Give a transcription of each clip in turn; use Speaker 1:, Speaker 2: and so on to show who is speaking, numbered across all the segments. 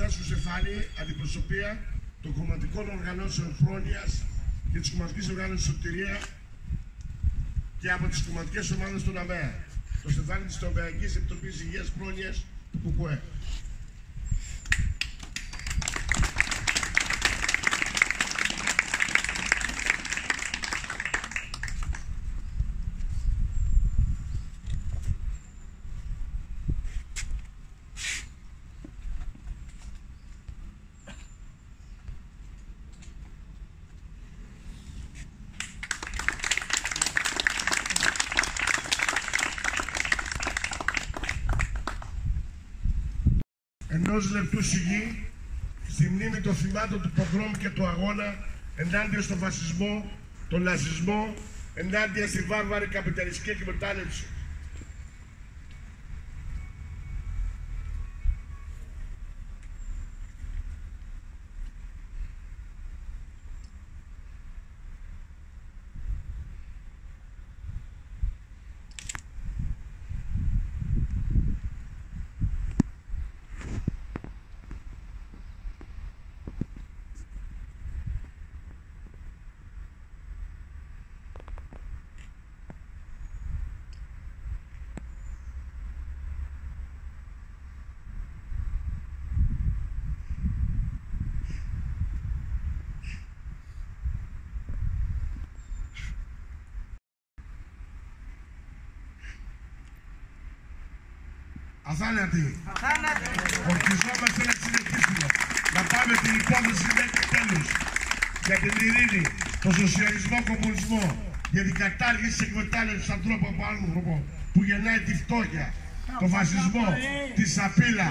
Speaker 1: περάσουν σε φάλη αντιπροσωπεία των κομματικών οργανώσεων πρόνοιας και της κομματικής οργάνωσης Σωτηρία και από τις κομματικές ομάδες του ΑΜΕΑ. Το στεφάνι της Τομεακής Επιτροπής Υγείας Πρόνοιας του ΚΚΕ. Ενός λεπτού σιγή στη μνήμη των θυμάτων του πογρόμ και του αγώνα ενάντια στον φασισμό, τον ναζισμό, ενάντια στη βάρβαρη καπιταλιστική εκμετάλλευση. Αθάνατοι. Ορκιζόμαστε να συνεχίσουμε. Να πάμε την υπόθεση μέχρι τέλους. Για την ειρήνη, τον σοσιαλισμό, κομμουνισμό. Για την κατάργηση της εκμετάλλευσης ανθρώπου από άνθρωπο που γεννάει τη φτώχεια, τον φασισμό, τη σαπίλα.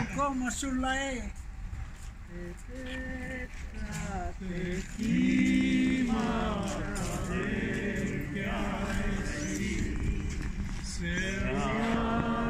Speaker 2: Σε